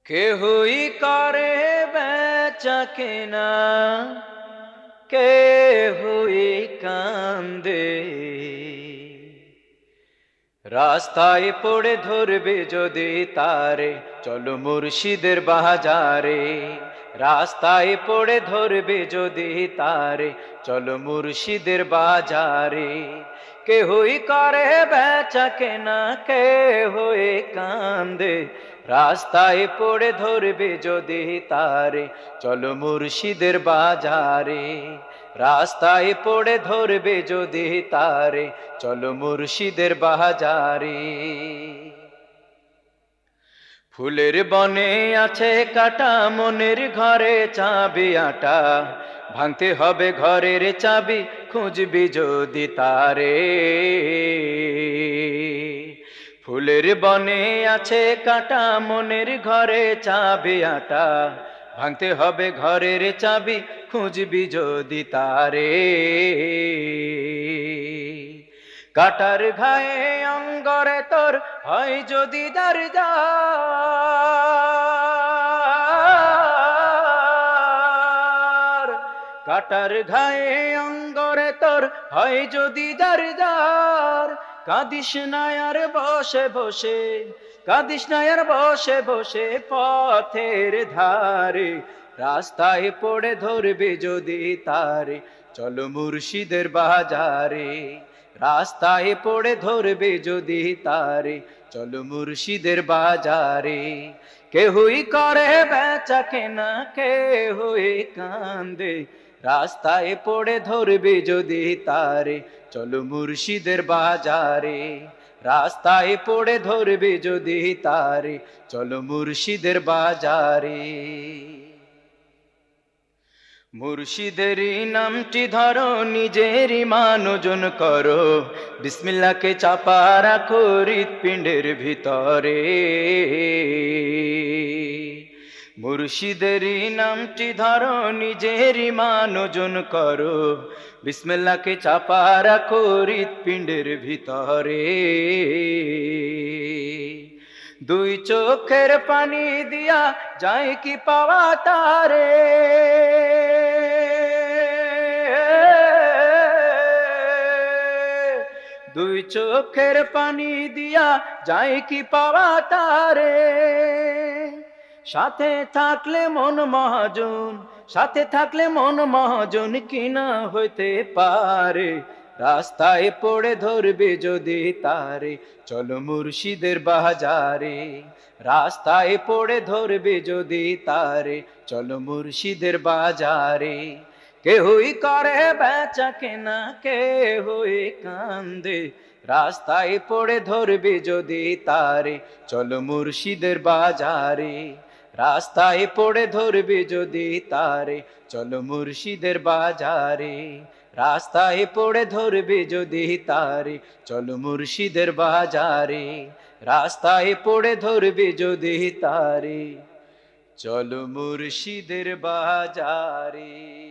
কেহই করে বেচা কেনা, কেহই কান্দে। রাস্তায় পড়ে ধরবে যদি তারে, চলো মুর্শিদের বাজারে। রাস্তায় পড়ে ধরবে যদি তারে, চলো মুর্শিদের বাজারে। কেহই করে বেচা কেনা, কেহই কান্দে। রাস্তায় পড়ে ধরবে যদি তারে, চলো মুর্শিদের বাজারে। রাস্তায় পড়ে ধরবে যদি তারে, চলো মুর্শিদের বাজারে। ফুলের বনে আছে কাটা, মনের ঘরে চাবি আটা। ভাঙতে হবে ঘরের চাবি, খুঁজবি যদি তারে। ফুলের বনে আছে কাটা, মনের ঘরে চাবি আটা। ভাঙতে হবে ঘরের চাবি, খুঁজবি যদি তারে। কাটার ঘায়ে অঙ্গরে তোর হয় যদি যার যার। কাটার ঘায়ে অঙ্গরে তোর হয় যদি যার যার। কাঁদিস না আর বসে বসে, কাঁদিস না আর বসে বসে পথের ধারে। রাস্তায় পড়ে ধরবে যদি তারে, চলো মুর্শিদের বাজারে। রাস্তায় পড়ে ধরবে যদি তারে, চলো মুর্শিদের বাজারে। কেহই করে বেচা কেনা, কেহই কান্দে। রাস্তায় পড়ে ধরবে যদি তারে, চলো মুর্শিদের বাজারে। রাস্তায় পড়ে ধরবে যদি তারে, চলো মুর্শিদের বাজারে। মুর্শিদেরই নামটি ধরো, নিজের ইমান ওজন করো। বিসমিল্লাহকে চাপা রাখো হৃৎপিণ্ডের ভিতরে। মুর্শিদেরই নামটি ধরো, নিজের ইমান ওজন করো। বিসমিল্লাহকে চাপা রাখো হৃৎপিণ্ডের ভিতরে। দুই চোখের পানি দিয়া যায় কি পাওয়া তারে। দুই চোখের পানি দিয়া যায় কি পাওয়া তারে। সাথে থাকলে মন মহাজন, সাথে থাকলে মন মহাজন কিনা হইতে পারে। রাস্তায় পড়ে ধরবে যদি তারে, চলো মুর্শিদের বাজারে। রাস্তায় পড়ে ধরবে যদি তারে, চলো মুর্শিদের বাজারে। কেহই করে বেচা কেনা, কেহই কান্দে। রাস্তায় পড়ে ধরবে যদি তারে, চলো মুর্শিদের বাজারে। রাস্তায় পড়ে ধরবে যদি তারে, চলো মুর্শিদের বাজারে। রাস্তায় পড়ে ধরবে যদি তারে, চলো মুর্শিদের বাজারে। রাস্তায় পড়ে ধরবে যদি তারে, চলো মুর্শিদের বাজারে।